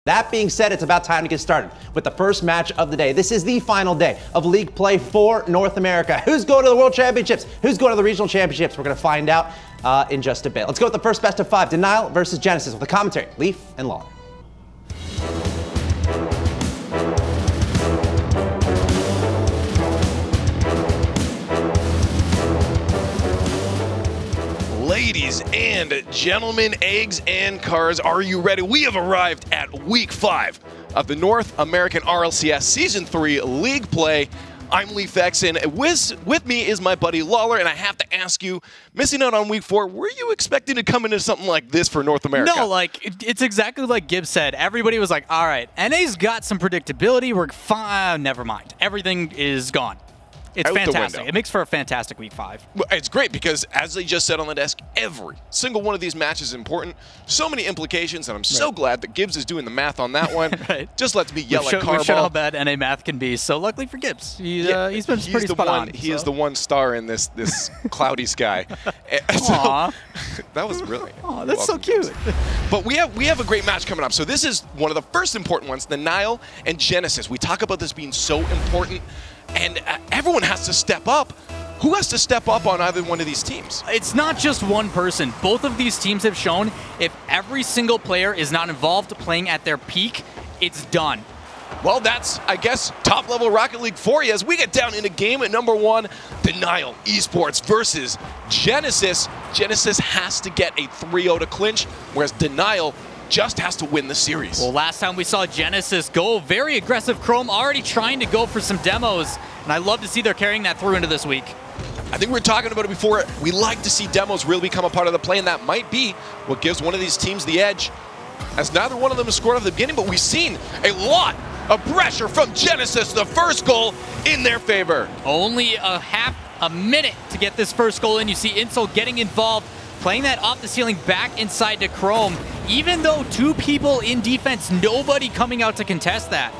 That being said, it's about time to get started with the first match of the day. This is the final day of league play for North America. Who's going to the World Championships? Who's going to the Regional Championships? We're going to find out in just a bit. Let's go with the first best of 5. Denial versus Genesis with the commentary, Leaf and Lawler. Ladies and gentlemen, eggs and cars, are you ready? We have arrived at week 5 of the North American RLCS Season 3 League Play. I'm Leaf X, and with me is my buddy Lawler, and I have to ask you, missing out on week 4, were you expecting to come into something like this for North America? No, it's exactly like Gibbs said. Everybody was like, all right, NA's got some predictability. We're fine. Never mind. Everything is gone. It's fantastic. It makes for a fantastic week 5. It's great because, as they just said on the desk, every single one of these matches is important. So many implications, and I'm so glad that Gibbs is doing the math on that one. Just lets me yell at Carball. We've shown how bad NA math can be. So luckily for Gibbs, he's been pretty spot on. He is the one star in this cloudy sky. Aww. That was brilliant. Oh, that's so cute. But we have a great match coming up. So this is one of the first important ones, Denial and Genesis. We talk about this being so important. And everyone has to step up. Who has to step up on either one of these teams? It's not just one person. Both of these teams have shown if every single player is not involved playing at their peak, it's done. Well, that's, I guess, top-level Rocket League for you as we get down into game at number 1, Denial Esports versus Genesis. Genesis has to get a 3-0 to clinch, whereas Denial just has to win the series. Well, last time we saw Genesis go very aggressive. Chrome already trying to go for some demos, and I love to see they're carrying that through into this week. I think we were talking about it before. We like to see demos really become a part of the play, and that might be what gives one of these teams the edge, as neither one of them has scored off the beginning, but we've seen a lot of pressure from Genesis, the first goal in their favor. Only a minute to get this first goal in. You see Insol getting involved, playing that off the ceiling back inside to Chrome. Even though 2 people in defense, nobody coming out to contest that.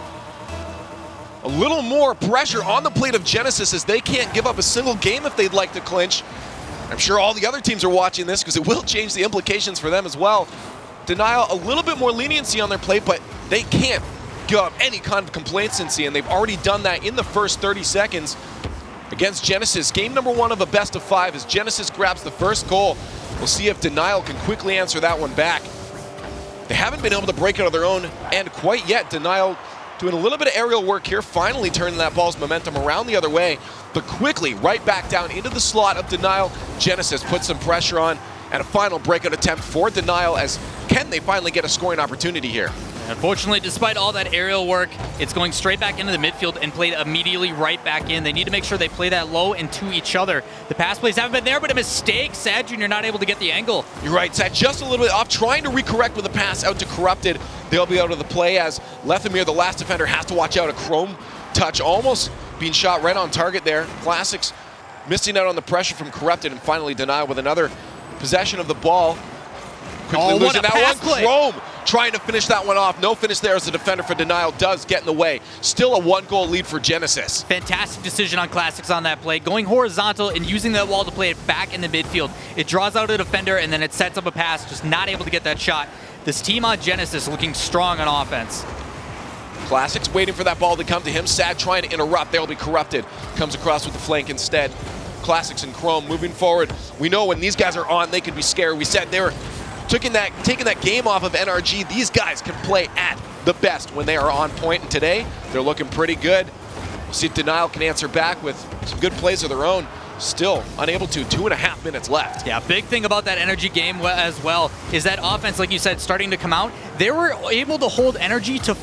A little more pressure on the plate of Genesis as they can't give up a single game if they'd like to clinch. I'm sure all the other teams are watching this because it will change the implications for them as well. Denial, a little bit more leniency on their plate, but they can't give up any kind of complacency, and they've already done that in the first 30 seconds against Genesis. Game number 1 of a best of 5 as Genesis grabs the first goal. We'll see if Denial can quickly answer that one back. They haven't been able to break out of their own end quite yet. Denial doing a little bit of aerial work here, finally turning that ball's momentum around the other way, but quickly right back down into the slot of Denial. Genesis puts some pressure on, and a final breakout attempt for Denial as can they finally get a scoring opportunity here. Unfortunately, despite all that aerial work, it's going straight back into the midfield and played immediately right back in. They need to make sure they play that low and to each other. The pass plays haven't been there, but a mistake. Sad Jr. not able to get the angle. You're right, Sad just a little bit off, trying to recorrect with a pass out to Corrupted. They'll be out of the play as Lethamyr, the last defender, has to watch out. A Chrome touch almost being shot right on target there. Classics missing out on the pressure from Corrupted, and finally Denial with another possession of the ball. Quickly losing that one. Chrome trying to finish that one off. No finish there as the defender for Denial does get in the way. Still a 1-goal lead for Genesis. Fantastic decision on Classics on that play. Going horizontal and using that wall to play it back in the midfield. It draws out a defender and then it sets up a pass, just not able to get that shot. This team on Genesis looking strong on offense. Classics waiting for that ball to come to him. Sad trying to interrupt. They'll be Corrupted. Comes across with the flank instead. Classics and Chrome moving forward. We know when these guys are on, they could be scary. We said they were taking that game off of NRG. These guys can play at the best when they are on point, and today they're looking pretty good. We'll see if Denial can answer back with some good plays of their own. Still unable to. 2.5 minutes left. Yeah, big thing about that Energy game as well is that offense, like you said, starting to come out. They were able to hold Energy to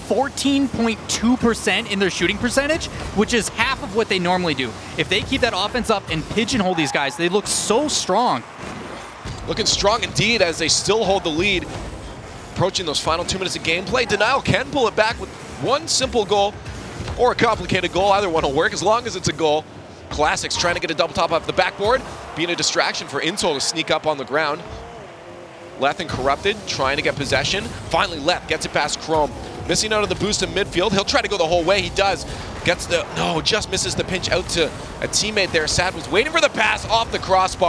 14.2% in their shooting percentage, which is half of what they normally do. If they keep that offense up and pigeonhole these guys, they look so strong. Looking strong indeed as they still hold the lead. Approaching those final 2 minutes of gameplay. Denial can pull it back with one simple goal or a complicated goal. Either one will work as long as it's a goal. Classics trying to get a double top off the backboard, being a distraction for Insol to sneak up on the ground. Leth and Corrupted trying to get possession. Finally, Leth gets it past Chrome. Missing out of the boost in midfield. He'll try to go the whole way. He does. Gets the, no, just misses the pinch out to a teammate there. Sad was waiting for the pass off the crossbar.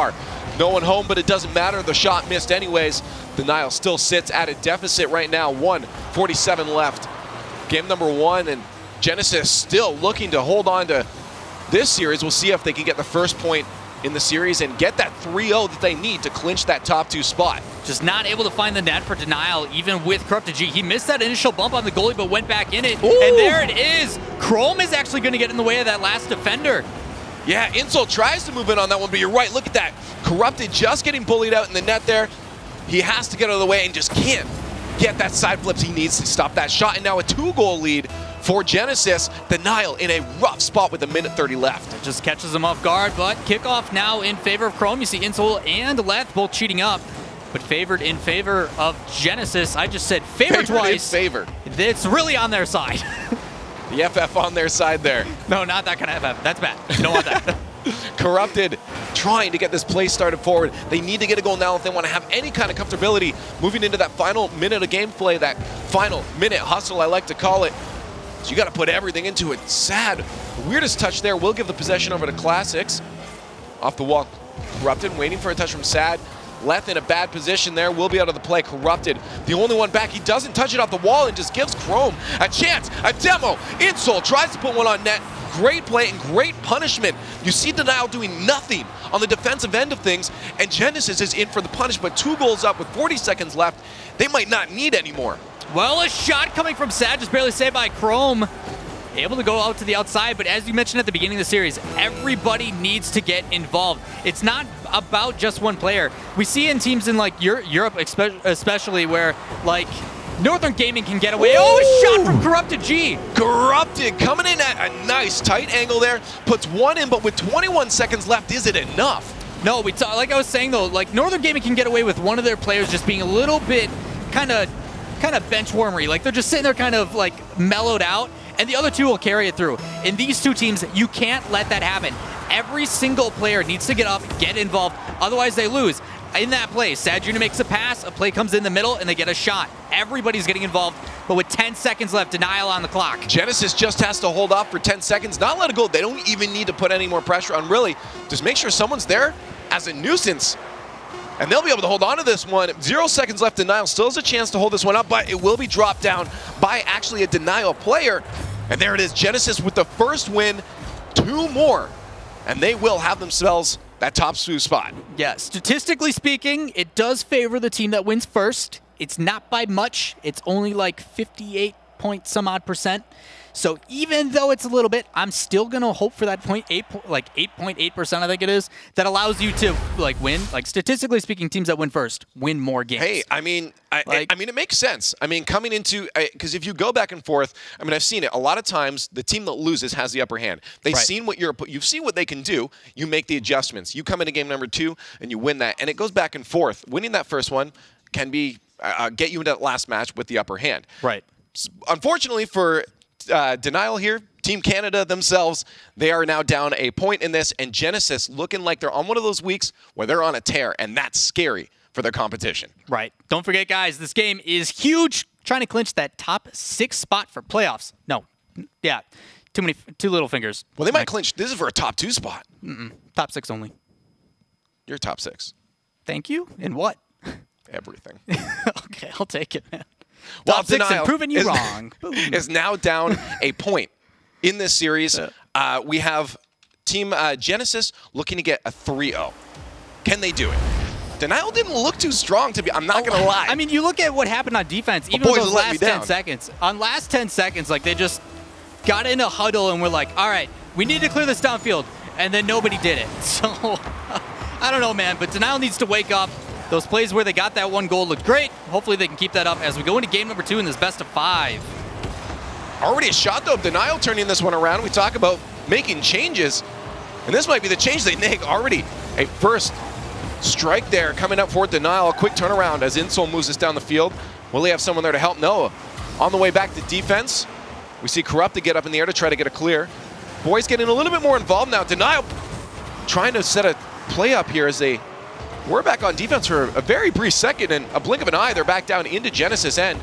No one home, but it doesn't matter. The shot missed anyways. Denial still sits at a deficit right now. 1:47 left. Game number 1, and Genesis still looking to hold on to this series. We'll see if they can get the first point in the series and get that 3-0 that they need to clinch that top 2 spot. Just not able to find the net for Denial, even with Corrupted G. He missed that initial bump on the goalie, but went back in it. Ooh. And there it is. Chrome is actually going to get in the way of that last defender. Yeah, Insult tries to move in on that one, but you're right. Look at that. Corrupted just getting bullied out in the net there. He has to get out of the way and just can't get that side flips he needs to stop that shot. And now a 2-goal lead for Genesis. Denial in a rough spot with 1:30 left. It just catches him off guard, but kickoff now in favor of Chrome. You see Insult and Leth both cheating up, but favored in favor of Genesis. I just said favored twice. Favor. It's really on their side. The FF on their side there. No, not that kind of FF. That's bad. You don't want that. Corrupted trying to get this play started forward. They need to get a goal now if they want to have any kind of comfortability moving into that final minute of gameplay, that final minute hustle, I like to call it. So you got to put everything into it. Sad. Weirdest touch there. Will give the possession over to Classics. Off the wall. Corrupted waiting for a touch from Sad. Leth in a bad position there, will be out of the play. Corrupted, the only one back. He doesn't touch it off the wall and just gives Chrome a chance, a demo. Insult tries to put one on net. Great play and great punishment. You see Denial doing nothing on the defensive end of things, and Genesis is in for the punish, but 2 goals up with 40 seconds left. They might not need any more. Well, a shot coming from Sad, just barely saved by Chrome. Able to go out to the outside, but as you mentioned at the beginning of the series, everybody needs to get involved. It's not about just one player. We see in teams in like Europe especially where like Northern Gaming can get away. Ooh. Oh, a shot from Corrupted G. Corrupted coming in at a nice tight angle there. Puts one in, but with 21 seconds left, is it enough? No, like I was saying though, like Northern Gaming can get away with one of their players just being a little bit kind of bench warmery. Like they're just sitting there kind of like mellowed out, and the other 2 will carry it through. In these 2 teams, you can't let that happen. Every single player needs to get up, get involved, otherwise they lose. In that play, Sad Junior makes a pass, a play comes in the middle, and they get a shot. Everybody's getting involved, but with 10 seconds left, Denial on the clock. Genesis just has to hold off for 10 seconds, not let it go. They don't even need to put any more pressure on, really. Just make sure someone's there as a nuisance, and they'll be able to hold on to this one. 0 seconds left. Denial still has a chance to hold this one up, but it will be dropped down by actually a Denial player. And there it is, Genesis with the first win, 2 more, and they will have themselves that top 2 spot. Yeah, statistically speaking, it does favor the team that wins first. It's not by much. It's only like 58 point some odd %. So even though it's a little bit, I'm still going to hope for that 8.8%, I think it is, that allows you to like win. Like statistically speaking, teams that win first win more games. Hey, I mean, it makes sense. I mean, coming into, because if you go back and forth, I mean, I've seen it a lot of times. The team that loses has the upper hand. They've seen what you've seen what they can do. You make the adjustments. You come into game number 2 and you win that, and it goes back and forth. Winning that first one can be get you into that last match with the upper hand. Right. Unfortunately for Denial here, Team Canada themselves, they are now down a point in this, and Genesis looking like they're on one of those weeks where they're on a tear, and that's scary for their competition. Right. Don't forget, guys, this game is huge. Trying to clinch that top 6 spot for playoffs. No. Yeah. Too little fingers. Well, they might clinch. This is for a top 2 spot. Top 6 only. You're top 6. Thank you. In what? Everything. Okay, I'll take it, man. Well, top 6 and proving you wrong. Is now down a point in this series. We have Team Genesis looking to get a 3-0. Can they do it? Denial didn't look too strong to be. I'm not going to lie. I mean, you look at what happened on defense. Even those last 10 seconds. On last 10 seconds, like they just got in a huddle and we're like, all right, we need to clear this downfield, and then nobody did it. So I don't know, man. But Denial needs to wake up. Those plays where they got that 1 goal looked great. Hopefully they can keep that up as we go into game number 2 in this best of 5. Already a shot, though. Denial turning this one around. We talk about making changes, and this might be the change they make. Already a first strike there coming up for Denial. A quick turnaround as Insol moves us down the field. Will he have someone there to help? Noah. On the way back to defense, we see Corrupted get up in the air to try to get a clear. Boys getting a little bit more involved now. Denial trying to set a play up here as they were back on defense for a very brief second, and a blink of an eye, they're back down into Genesis end.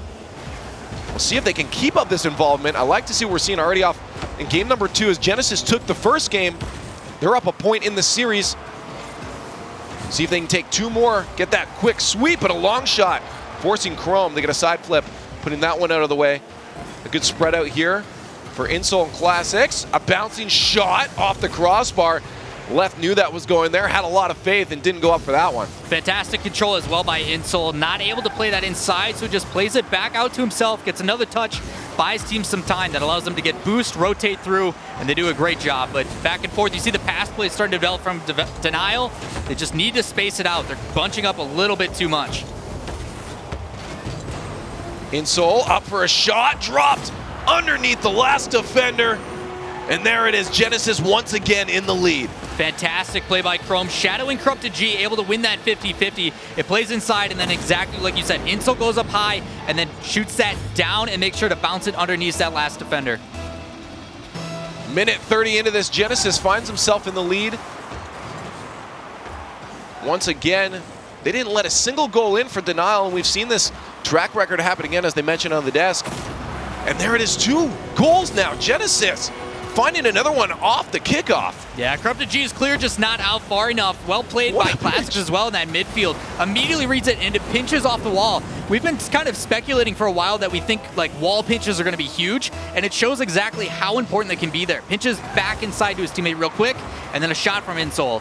We'll see if they can keep up this involvement. I like to see what we're seeing already off in game number 2 as Genesis took the first game. They're up a point in the series. See if they can take 2 more, get that quick sweep, but a long shot, forcing Chrome. They get a side flip, putting that one out of the way. A good spread out here for Insol and Classics. A bouncing shot off the crossbar. Left knew that was going there, had a lot of faith, and didn't go up for that one. Fantastic control as well by Insol. Not able to play that inside, so just plays it back out to himself, gets another touch, buys team some time that allows them to get boost, rotate through, and they do a great job. But back and forth, you see the pass play starting to develop from Denial. They just need to space it out. They're bunching up a little bit too much. Insol up for a shot, dropped underneath the last defender. And there it is, Genesis once again in the lead. Fantastic play by Chrome, shadowing Corrupted G, able to win that 50-50. It plays inside, and then exactly like you said, Insol goes up high, and then shoots that down and makes sure to bounce it underneath that last defender. Minute 30 into this, Genesis finds himself in the lead. Once again, they didn't let a single goal in for Denial, and we've seen this track record happen again, as they mentioned on the desk. And there it is, 2 goals now, Genesis finding another one off the kickoff. Yeah, Corrupted G is clear, just not out far enough. Well played by Classics as well in that midfield. Immediately reads it and it pinches off the wall. We've been kind of speculating for a while that we think like wall pinches are going to be huge, and it shows exactly how important they can be there. Pinches back inside to his teammate real quick, and then a shot from Insol.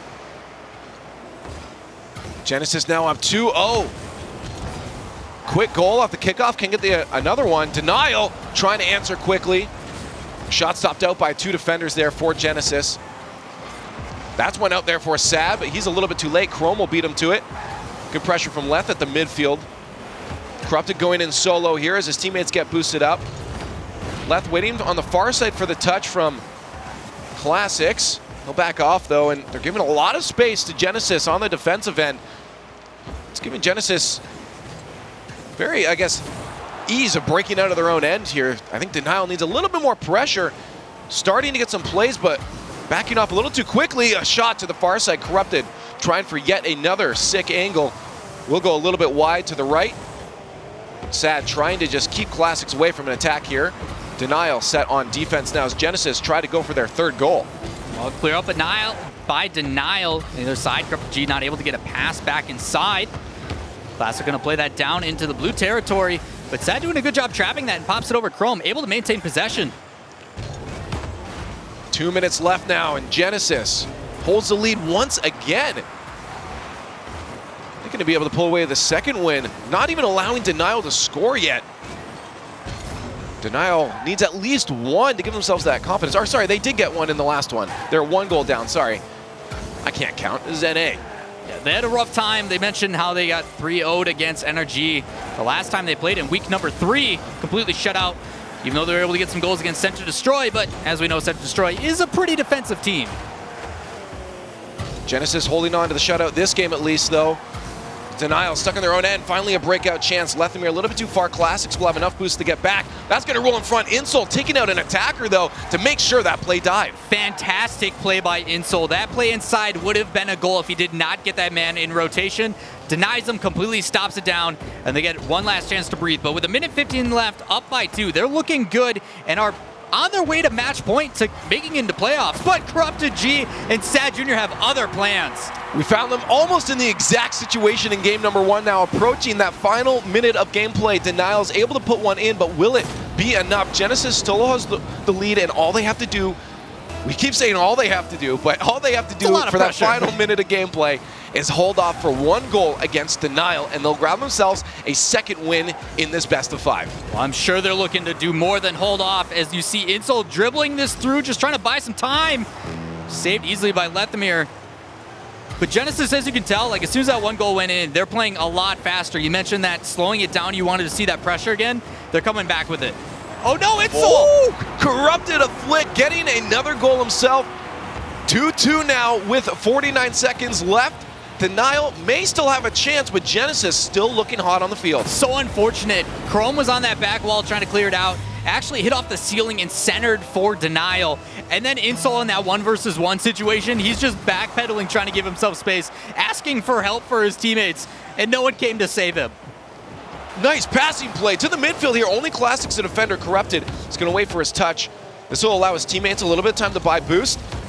Genesis now up 2-0. Quick goal off the kickoff, can get another one. Denial trying to answer quickly. Shot stopped out by 2 defenders there for Genesis. That's one out there for Sad, but he's a little bit too late. Chrome will beat him to it. Good pressure from Leth at the midfield. Corrupted going in solo here as his teammates get boosted up. Leth waiting on the far side for the touch from Classics. He'll back off though, and they're giving a lot of space to Genesis on the defensive end. It's giving Genesis very, I guess, ease of breaking out of their own end here. I think Denial needs a little bit more pressure. Starting to get some plays, but backing off a little too quickly. A shot to the far side, Corrupted trying for yet another sick angle. We'll go a little bit wide to the right. Sad trying to just keep Classics away from an attack here. Denial set on defense now as Genesis try to go for their 3rd goal. Well, clear up by Denial. On the other side, Corrupted G not able to get a pass back inside. Classic going to play that down into the blue territory. But Sad doing a good job trapping that and pops it over Chrome, able to maintain possession. 2 minutes left now, and Genesis holds the lead once again. They're going to be able to pull away the 2nd win, not even allowing Denial to score yet. Denial needs at least 1 to give themselves that confidence. Or sorry, they did get 1 in the last one. They're 1 goal down, sorry. I can't count, this is NA. Yeah, they had a rough time. They mentioned how they got 3-0'd against NRG. The last time they played in week number 3, completely shut out, even though they were able to get some goals against Center Destroy, but as we know, Center Destroy is a pretty defensive team. Genesis holding on to the shutout this game at least, though. Denial stuck in their own end. Finally a breakout chance. Lethamyr a little bit too far. Classics will have enough boost to get back. That's going to roll in front. Insol taking out an attacker, though, to make sure that play dive. Fantastic play by Insol. That play inside would have been a goal if he did not get that man in rotation. Denies him, completely stops it down, and they get one last chance to breathe. But with a minute 15 left, up by 2, they're looking good and are on their way to match point to making into playoffs. But Corrupted G and Sad Jr. have other plans. We found them almost in the exact situation in game number 1 now, approaching that final minute of gameplay. Denial's able to put one in, but will it be enough? Genesis still has the lead, and all they have to do, we keep saying all they have to do, but all they have to do for that final minute of gameplay is hold off for 1 goal against Denial, and they'll grab themselves a 2nd win in this best of 5. Well, I'm sure they're looking to do more than hold off, as you see Insol dribbling this through, just trying to buy some time. Saved easily by Lethamyr. But Genesis, as you can tell, like as soon as that 1 goal went in, they're playing a lot faster. You mentioned that slowing it down, you wanted to see that pressure again. They're coming back with it. Oh no, Insol! Oh, Corrupted a flick, getting another goal himself. 2-2 now with 49 seconds left. Denial may still have a chance, but Genesis still looking hot on the field. So unfortunate. Chrome was on that back wall trying to clear it out. Actually hit off the ceiling and centered for Denial. And then Insol in that 1 versus 1 situation, he's just backpedaling, trying to give himself space, asking for help for his teammates, and no one came to save him. Nice passing play to the midfield here. Only Classics the defender. Corrupted is going to wait for his touch. This will allow his teammates a little bit of time to buy boost.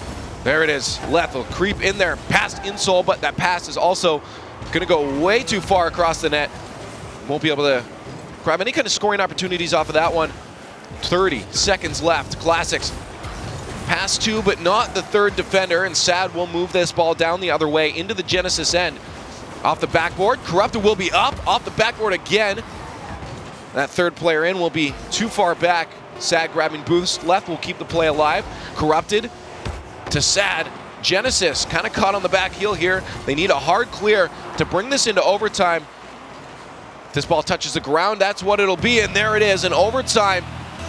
There it is. Leth will creep in there past Insole, but that pass is also going to go way too far across the net. Won't be able to grab any kind of scoring opportunities off of that one. 30 seconds left. Classics pass two, but not the third defender, and Sad will move this ball down the other way into the Genesis end. Off the backboard, Corrupted will be up, off the backboard again. That third player in will be too far back. Sad grabbing boost. Leth will keep the play alive. Corrupted to Sad. Genesis kind of caught on the back heel here. They need a hard clear to bring this into overtime. If this ball touches the ground, that's what it'll be, and there it is in overtime.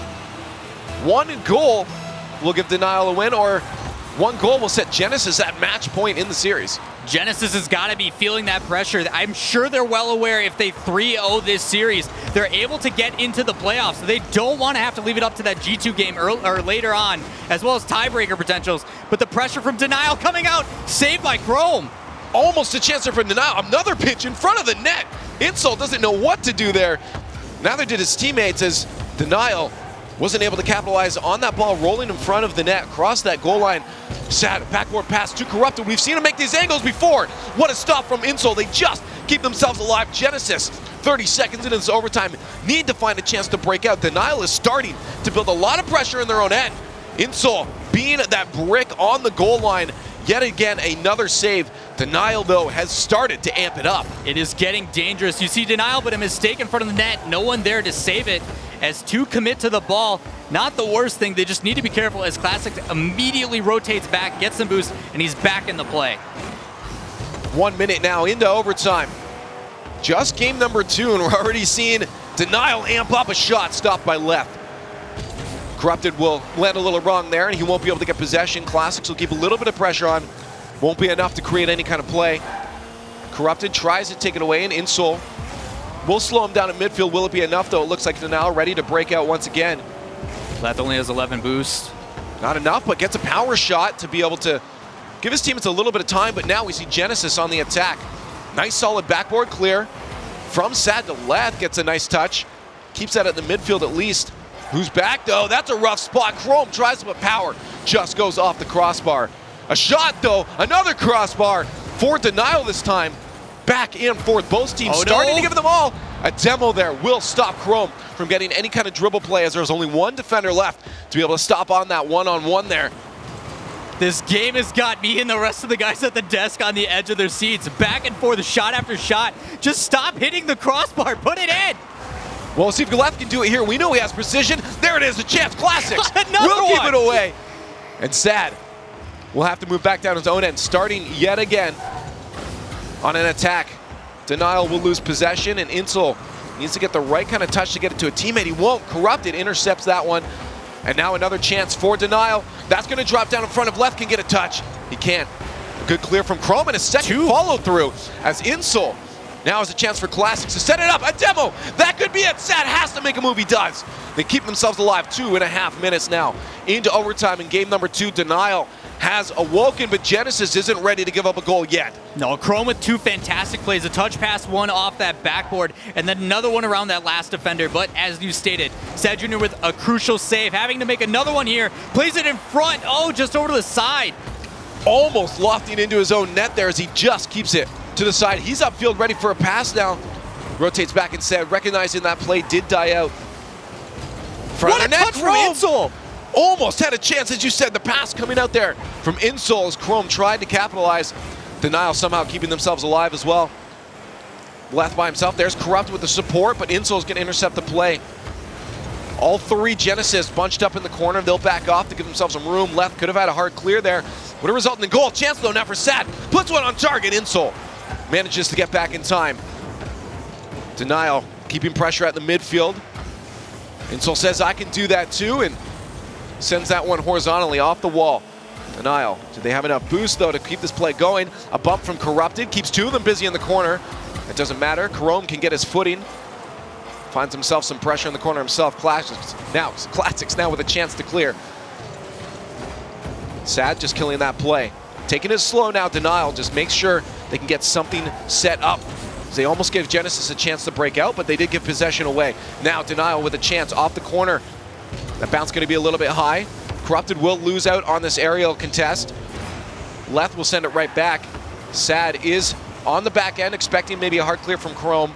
One goal will give Denial a win, or one goal will set Genesis at match point in the series. Genesis has got to be feeling that pressure. I'm sure they're well aware if they 3-0 this series, they're able to get into the playoffs. So they don't want to have to leave it up to that G2 game or later on, as well as tiebreaker potentials. But the pressure from Denial coming out, saved by Chrome. Almost a chance there for Denial. Another pitch in front of the net. Insole doesn't know what to do there. Neither did his teammates, as Denial wasn't able to capitalize on that ball rolling in front of the net, across that goal line. Sad backboard pass to Corrupted. We've seen him make these angles before. What a stop from Insole. They just keep themselves alive. Genesis, 30 seconds into this overtime, need to find a chance to break out. Denial is starting to build a lot of pressure in their own end. Insole being that brick on the goal line. Yet again, another save. Denial, though, has started to amp it up. It is getting dangerous. You see Denial, but a mistake in front of the net. No one there to save it. As two commit to the ball, not the worst thing. They just need to be careful as Classic immediately rotates back, gets some boost, and he's back in the play. 1 minute now into overtime. Just game number 2, and we're already seeing Denial amp up a shot stopped by Leth. Corrupted will land a little wrong there, and he won't be able to get possession. Classics will keep a little bit of pressure on. Won't be enough to create any kind of play. Corrupted tries to take it away, and Insole will slow him down at midfield. Will it be enough, though? It looks like Denial ready to break out once again. Leth only has 11 boost. Not enough, but gets a power shot to be able to give his teammates a little bit of time, but now we see Genesis on the attack. Nice solid backboard clear from Sad to Leth. Gets a nice touch. Keeps that at the midfield at least. Who's back, though? That's a rough spot. Chrome tries to put power. Just goes off the crossbar. A shot, though. Another crossbar for Denial this time. Back and forth. Both teams starting to give them all. A demo there will stop Chrome from getting any kind of dribble play, as there's only one defender left to be able to stop on that one-on-one there. This game has got me and the rest of the guys at the desk on the edge of their seats. Back and forth, shot after shot. Just stop hitting the crossbar. Put it in. Well, see if Leth can do it here. We know he has precision. There it is, a chance. Classics will keep it away. And Sad will have to move back down his own end, starting yet again on an attack. Denial will lose possession, and Insole needs to get the right kind of touch to get it to a teammate. He won't. Corrupted intercepts that one. And now another chance for Denial. That's going to drop down in front of Leth. Can get a touch. He can't. A good clear from Chrome, and a second follow through as Insole now has a chance for Classics to set it up. A demo. That could be it. Sad has to make a move. He does. They keep themselves alive. 2.5 minutes now into overtime in game number 2. Denial has awoken, but Genesis isn't ready to give up a goal yet. No, Chrome with 2 fantastic plays. A touch pass, one off that backboard, and then another one around that last defender. But as you stated, Sad Jr. with a crucial save, having to make another one here. Plays it in front. Oh, just over to the side. Almost lofting into his own net there as he just keeps it to the side. He's upfield ready for a pass now. Rotates back instead, recognizing that play did die out. What a touch from Insole! Almost had a chance, as you said. The pass coming out there from Insole as Chrome tried to capitalize. Denial somehow keeping themselves alive as well. Leth by himself. There's Corrupt with the support, but Insole's going to intercept the play. All 3 Genesis bunched up in the corner. They'll back off to give themselves some room. Leth could have had a hard clear there. Would have resulted in a goal. Chance, though, now for Sad. Puts one on target. Insole manages to get back in time. Denial keeping pressure at the midfield. Insole says, I can do that too, and sends that one horizontally off the wall. Denial. Do they have enough boost, though, to keep this play going? A bump from Corrupted. Keeps 2 of them busy in the corner. It doesn't matter. Chrome can get his footing. Finds himself some pressure in the corner himself. Classics now with a chance to clear. Sad just killing that play. Taking it slow now, Denial. Just makes sure they can get something set up. They almost gave Genesis a chance to break out, but they did give possession away. Now Denial with a chance off the corner. That bounce going to be a little bit high. Corrupted will lose out on this aerial contest. Leth will send it right back. Sad is on the back end, expecting maybe a hard clear from Chrome.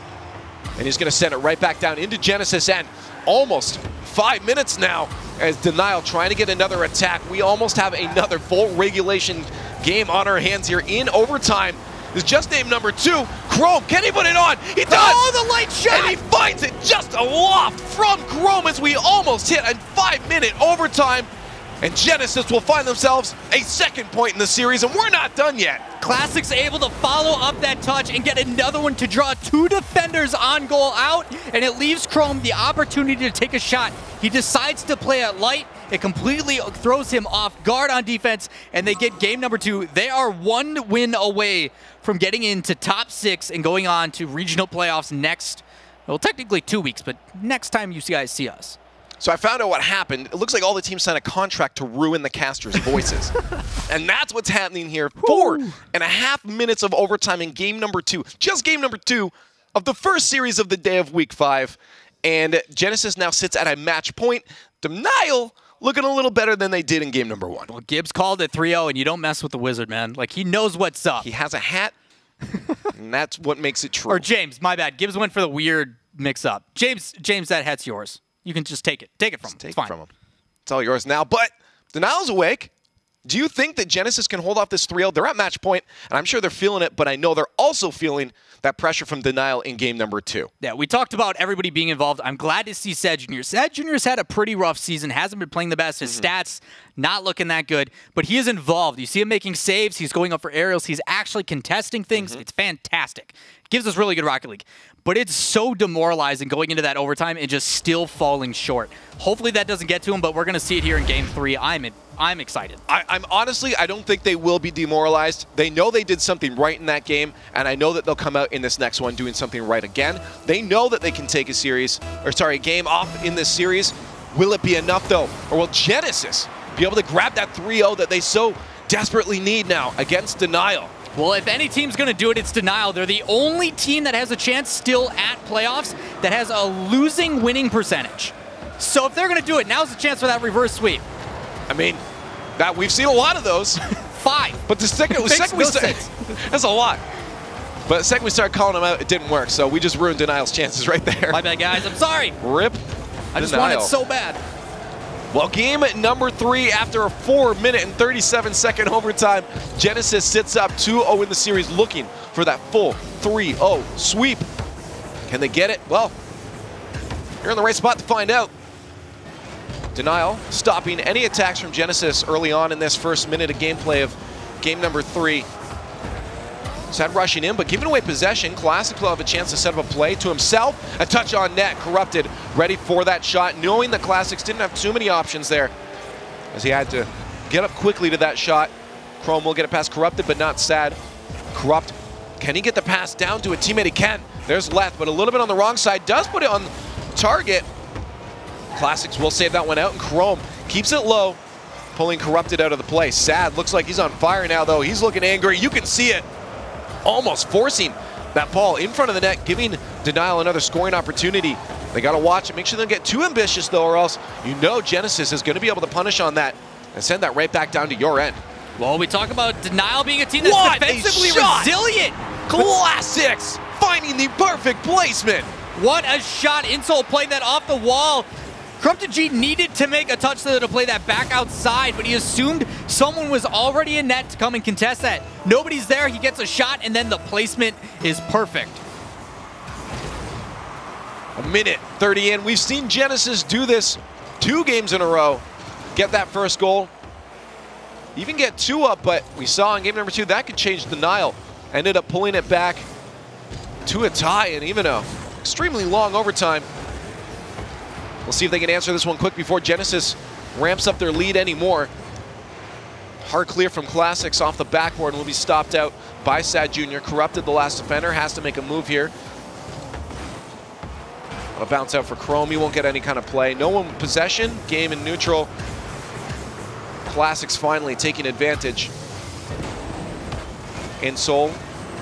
And he's going to send it right back down into Genesis, and almost 5 minutes now as Denial trying to get another attack. We almost have another full regulation game on our hands here in overtime. It's just named number 2. Chrome, can he put it on? He does! Oh, the light shot! And he finds it just aloft from Chrome as we almost hit a 5-minute overtime. And Genesis will find themselves a second point in the series, and we're not done yet. Classic's able to follow up that touch and get another one to draw 2 defenders on goal out, and it leaves Chrome the opportunity to take a shot. He decides to play it light. It completely throws him off guard on defense, and they get game number 2. They are 1 win away from getting into top 6 and going on to regional playoffs next, well, technically 2 weeks, but next time you guys see us. So I found out what happened. It looks like all the teams signed a contract to ruin the casters' voices. And that's what's happening here. 4.5 minutes of overtime in game number 2. Just game number 2 of the first series of the day of week 5. And Genesis now sits at a match point. Denial looking a little better than they did in game number 1. Well, Gibbs called it 3-0, and you don't mess with the Wizard, man. Like, he knows what's up. He has a hat, and that's what makes it true. Or James, my bad. Gibbs went for the weird mix-up. James, that hat's yours. You can just take it. Take it from him. Take it from him. It's all yours now. But Denial's awake. Do you think that Genesis can hold off this 3-0? They're at match point, and I'm sure they're feeling it, but I know they're also feeling that pressure from Denial in game number 2. Yeah, we talked about everybody being involved. I'm glad to see Sad Jr. Sad Jr.'s had a pretty rough season, hasn't been playing the best. His stats not looking that good, but he is involved. You see him making saves. He's going up for aerials. He's actually contesting things. It's fantastic. Gives us really good Rocket League. But it's so demoralizing going into that overtime and just still falling short. Hopefully that doesn't get to him, but we're going to see it here in game 3. I'm excited. I'm honestly, I don't think they will be demoralized. They know they did something right in that game, and I know that they'll come out in this next one doing something right again. They know that they can take a game off in this series. Will it be enough, though? Or will Genesis be able to grab that 3-0 that they so desperately need now against Denial? Well, if any team's going to do it, it's Denial. They're the only team that has a chance still at playoffs that has a losing winning percentage. So if they're going to do it, now's the chance for that reverse sweep. I mean, we've seen a lot of those. 5. But the second we started, that's a lot. But the second we started calling them out, it didn't work. So we just ruined Denial's chances right there. My bad, guys. I'm sorry. Rip. I just want it so bad. Well, game number 3 after a 4-minute and 37-second overtime, Genesis sits up 2-0 in the series, looking for that full 3-0 sweep. Can they get it? Well, you're in the right spot to find out. Denial stopping any attacks from Genesis early on in this first minute of gameplay of game number 3. Sad rushing in, but giving away possession. Classic will have a chance to set up a play to himself. A touch on net. Corrupted, ready for that shot, knowing the Classics didn't have too many options there, as he had to get up quickly to that shot. Chrome will get it past Corrupted, but not Sad. Corrupt, can he get the pass down to a teammate? He can. There's Leth, but a little bit on the wrong side. Does put it on target. Classics will save that one out, and Chrome keeps it low, pulling Corrupted out of the play. Sad looks like he's on fire now, though. He's looking angry. You can see it. Almost forcing that ball in front of the net, giving Denial another scoring opportunity. They got to watch it. Make sure they don't get too ambitious, though, or else you know Genesis is going to be able to punish on that and send that right back down to your end. Well, we talk about Denial being a team that's defensively resilient. Classics finding the perfect placement. What a shot. Insult playing that off the wall. Corrupted G needed to make a touch to play that back outside, but he assumed someone was already in net to come and contest that. Nobody's there, he gets a shot, and then the placement is perfect. A minute 30 in. We've seen Genesis do this 2 games in a row. Get that first goal. Even get 2 up, but we saw in game number 2 that could change. Denial ended up pulling it back to a tie and even a extremely long overtime. We'll see if they can answer this one quick before Genesis ramps up their lead anymore. Hard clear from Classics off the backboard and will be stopped out by Sad Jr. Corrupted, the last defender, has to make a move here. A bounce out for Chrome. He won't get any kind of play. No one possession, game in neutral. Classics finally taking advantage. In Seoul.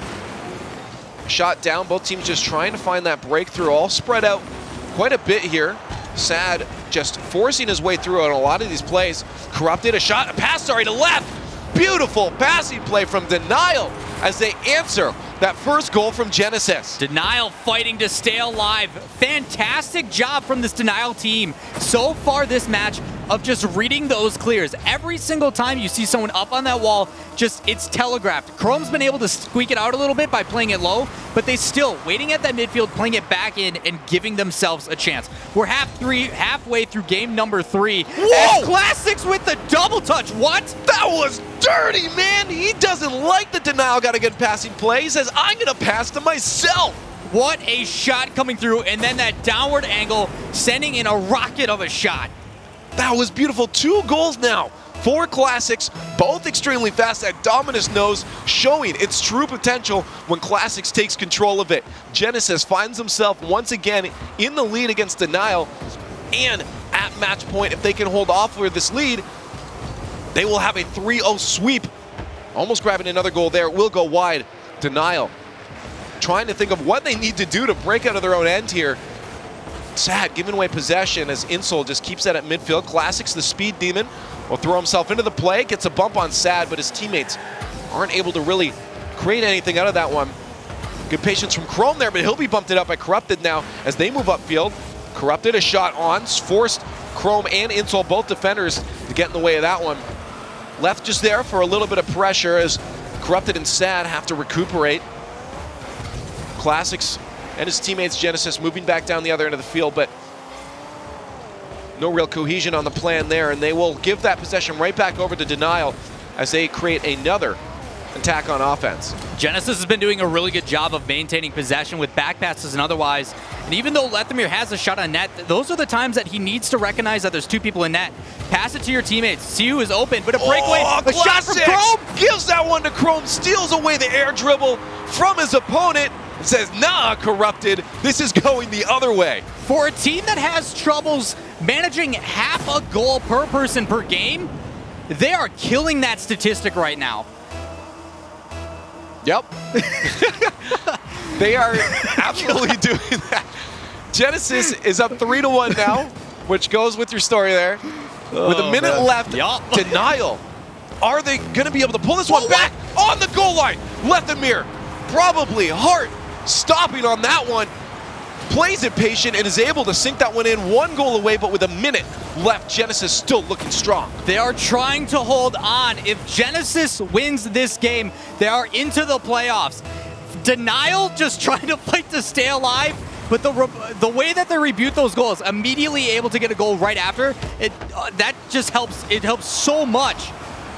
Shot down, both teams just trying to find that breakthrough, all spread out quite a bit here. Sad just forcing his way through on a lot of these plays. Corrupted, a shot, a pass, sorry, to Leth. Beautiful passing play from Denial as they answer that first goal from Genesis. Denial fighting to stay alive. Fantastic job from this Denial team so far this match of just reading those clears. Every single time you see someone up on that wall, it's telegraphed. Chrome's been able to squeak it out a little bit by playing it low, but they still waiting at that midfield, playing it back in and giving themselves a chance. We're halfway through game number 3. Whoa! Classics with the double touch. What? That was dirty, man. He doesn't like the Denial got a good passing play. He says, I'm gonna pass to myself. What a shot coming through, and then that downward angle sending in a rocket of a shot. That was beautiful. 2 goals now for Classics, both extremely fast. That Dominus knows, showing its true potential when Classics takes control of it. Genesis finds himself once again in the lead against Denial, and at match point, if they can hold off for this lead, they will have a 3-0 sweep. Almost grabbing another goal there. It will go wide. Denial trying to think of what they need to do to break out of their own end here. Sad giving away possession as Insol just keeps that at midfield. Classics, the speed demon, will throw himself into the play. Gets a bump on Sad, but his teammates aren't able to really create anything out of that one. Good patience from Chrome there, but he'll be bumped it up by Corrupted now as they move upfield. Corrupted a shot on, forced Chrome and Insol, both defenders, to get in the way of that one. Left just there for a little bit of pressure as Corrupted and Sad have to recuperate. Classics and his teammates Genesis moving back down the other end of the field, but no real cohesion on the plan there, and they will give that possession right back over to Denial as they create another attack on offense. Genesis has been doing a really good job of maintaining possession with back passes and otherwise, and even though Lethamyr has a shot on net, those are the times that he needs to recognize that there's 2 people in net. Pass it to your teammates, see who is open, but a breakaway, a shot from Chrome! Gives that one to Chrome, steals away the air dribble from his opponent, and says, nah, Corrupted, this is going the other way. For a team that has troubles managing half a goal per person per game, they are killing that statistic right now. Yep. They are absolutely doing that. Genesis is up 3-1 now, which goes with your story there. With a minute left, Denial. Are they going to be able to pull this one back on the goal line? Lethamyr, probably Hart, stopping on that one. Plays it patient and is able to sink that one in. 1 goal away, but with a minute left, Genesis still looking strong. They are trying to hold on. If Genesis wins this game, they are into the playoffs. Denial just trying to fight to stay alive, but the way that they rebuke those goals, immediately able to get a goal right after, that just helps. It helps so much.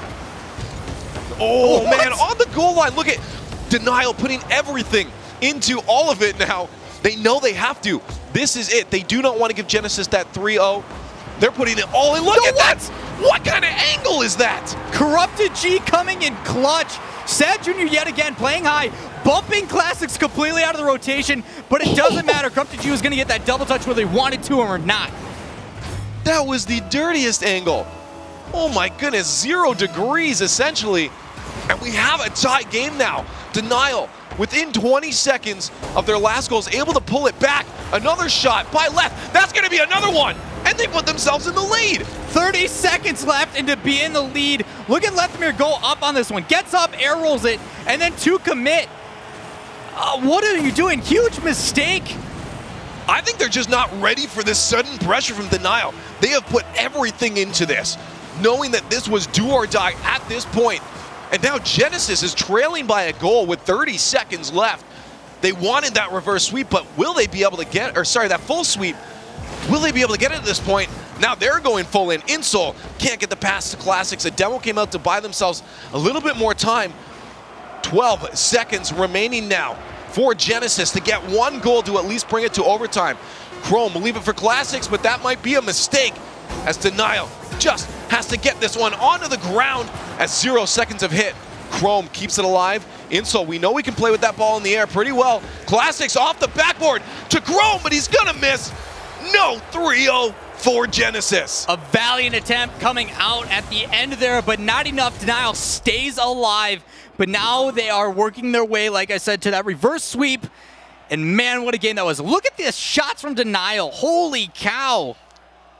Oh, man, on the goal line, look at Denial putting everything into all of it now. They know they have to. This is it. They do not want to give Genesis that 3-0. They're putting it all in. Look at that. What kind of angle is that? Corrupted G coming in clutch. Sad Jr. yet again playing high, bumping Classics completely out of the rotation, but it doesn't matter. Corrupted G was going to get that double touch whether he wanted to or not. That was the dirtiest angle. Oh my goodness, 0 degrees essentially. And we have a tie game now. Denial, within 20 seconds of their last goals, able to pull it back. Another shot by left. That's going to be another one. And they put themselves in the lead. 30 seconds left and to be in the lead. Look at Lethamyr go up on this one. Gets up, air rolls it, and then to commit. What are you doing? Huge mistake. I think they're just not ready for this sudden pressure from Denial. They have put everything into this, knowing that this was do or die at this point. And now Genesis is trailing by a goal with 30 seconds left. They wanted that reverse sweep, but will they be able to get, or sorry, that full sweep, will they be able to get it at this point? Now they're going full in. Insol can't get the pass to Classics. A demo came out to buy themselves a little bit more time. 12 seconds remaining now for Genesis to get 1 goal to at least bring it to overtime. Chrome will leave it for Classics, but that might be a mistake as Denial just has to get this one onto the ground as 0 seconds have hit. Chrome keeps it alive. Insol, we know we can play with that ball in the air pretty well. Classics off the backboard to Chrome, but he's gonna miss. No, 3-0 for Genesis. A valiant attempt coming out at the end there, but not enough. Denial stays alive, but now they are working their way, like I said, to that reverse sweep. And man, what a game that was. Look at the shots from Denial. Holy cow.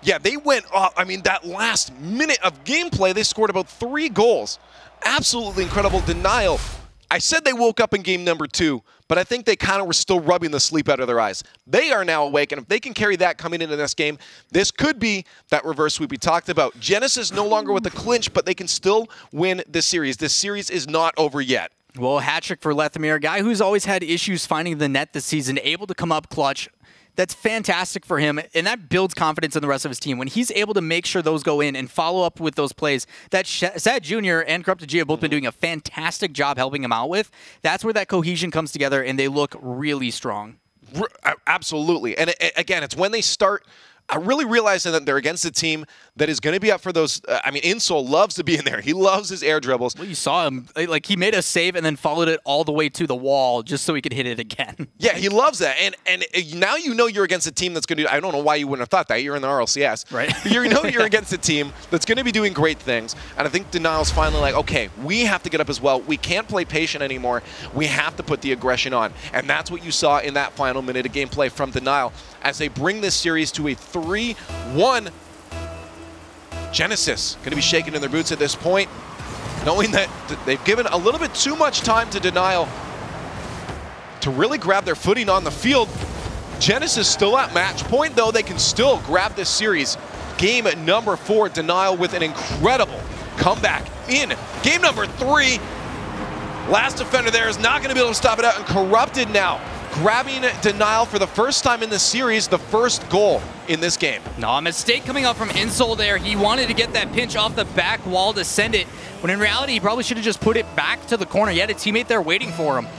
Yeah, they went off. I mean, that last minute of gameplay, they scored about 3 goals. Absolutely incredible. Denial. I said they woke up in game number 2, but I think they kind of were still rubbing the sleep out of their eyes. They are now awake, and if they can carry that coming into this game, this could be that reverse sweep we talked about. Genesis no longer with the clinch, but they can still win this series. This series is not over yet. Well, hat trick for Lethamyr, a guy who's always had issues finding the net this season, able to come up clutch. That's fantastic for him, and that builds confidence in the rest of his team. When he's able to make sure those go in and follow up with those plays that Sad Jr. and Corrupted G have both been doing a fantastic job helping him out with, that's where that cohesion comes together, and they look really strong. Absolutely. And again, it's when they start really realizing that they're against a team that is going to be up for those. I mean, Insol loves to be in there. He loves his air dribbles. Well, you saw him. Like, he made a save and then followed it all the way to the wall just so he could hit it again. Yeah, he loves that. And now you know you're against a team that's going to do, I don't know why you wouldn't have thought that. You're in the RLCS. Right. But you know you're against a team that's going to be doing great things. And I think Denial's finally like, okay, we have to get up as well. We can't play patient anymore. We have to put the aggression on. And that's what you saw in that final minute of gameplay from Denial as they bring this series to a 3-1. Genesis going to be shaking in their boots at this point, knowing that they've given a little bit too much time to Denial to really grab their footing on the field. Genesis still at match point, though. They can still grab this series. Game number 4, Denial with an incredible comeback in game number 3. Last defender there is not going to be able to stop it out, and Corrupted now grabbing Denial for the first time in this series, the first goal in this game. No, a mistake coming up from Insol there. He wanted to get that pinch off the back wall to send it, when in reality, he probably should have just put it back to the corner. He had a teammate there waiting for him.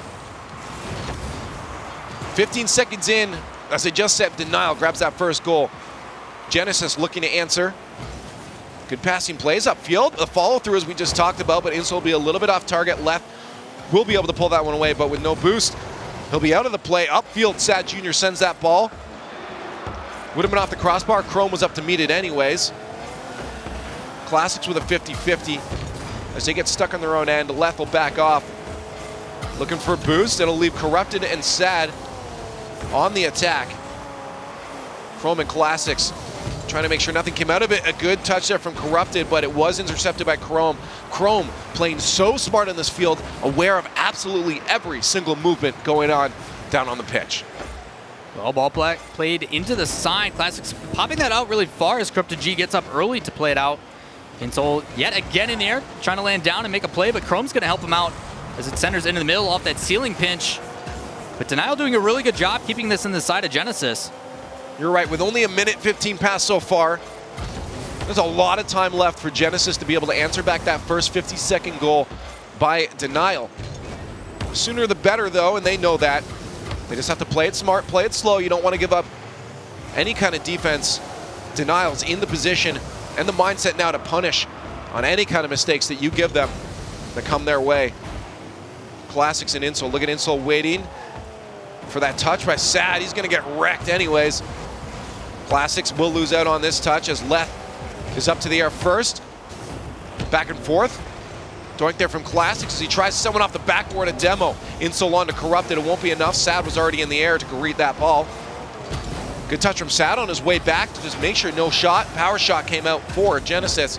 15 seconds in, as I just said, Denial grabs that first goal. Genesis looking to answer. Good passing plays upfield. The follow-through, as we just talked about, but Insol will be a little bit off target. Left will be able to pull that one away, but with no boost, he'll be out of the play. Upfield, Sad Jr. sends that ball. Would have been off the crossbar. Chrome was up to meet it anyways. Classics with a 50-50. As they get stuck on their own end, Leth will back off. Looking for a boost. It'll leave Corrupted and Sad on the attack. Chrome and Classics trying to make sure nothing came out of it. A good touch there from Corrupted, but it was intercepted by Chrome. Chrome playing so smart in this field, aware of absolutely every single movement going on down on the pitch. Well, ball played into the side. Classics popping that out really far as Corrupted G gets up early to play it out. Insol yet again in the air, trying to land down and make a play, but Chrome's going to help him out as it centers into the middle off that ceiling pinch. But Denial doing a really good job keeping this in the side of Genesis. You're right, with only a minute 15 passed so far, there's a lot of time left for Genesis to be able to answer back that first 50-second goal by Denial. The sooner the better, though, and they know that. They just have to play it smart, play it slow. You don't want to give up any kind of defense. Denial's in the position and the mindset now to punish on any kind of mistakes that you give them that come their way. Classics and Insol. Look at Insol waiting for that touch by Sad. He's going to get wrecked anyways. Classics will lose out on this touch as Leth is up to the air first. Back and forth. Doink there from Classics as he tries someone off the backboard of Demo. Insol on to Corrupted. It won't be enough. Sad was already in the air to greet that ball. Good touch from Sad on his way back to just make sure no shot. Power shot came out for Genesis.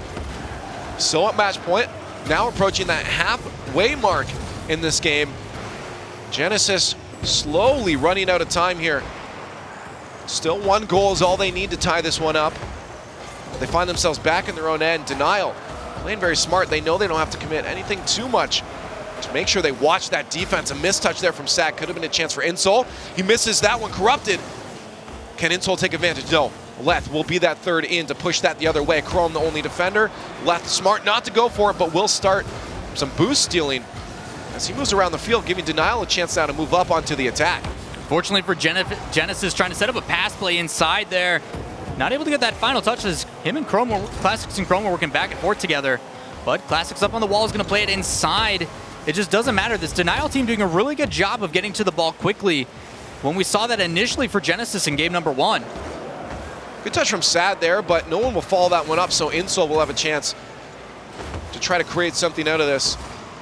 So at match point, now approaching that halfway mark in this game. Genesis slowly running out of time here. Still 1 goal is all they need to tie this one up. They find themselves back in their own end. Denial playing very smart. They know they don't have to commit anything too much to make sure they watch that defense. A mistouch there from Sad could have been a chance for Insol. He misses that one. Corrupted. Can Insol take advantage? No. Leth will be that third in to push that the other way. Chrome the only defender. Leth smart not to go for it, but will start some boost stealing as he moves around the field, giving Denial a chance now to move up onto the attack. Fortunately for Genesis, trying to set up a pass play inside there. Not able to get that final touch as him and Chrome, Classics and Chrome were working back and forth together. But Classics up on the wall is going to play it inside. It just doesn't matter. This Denial team doing a really good job of getting to the ball quickly when we saw that initially for Genesis in game number 1. Good touch from Sad there, but no one will follow that one up, so Insol will have a chance to try to create something out of this.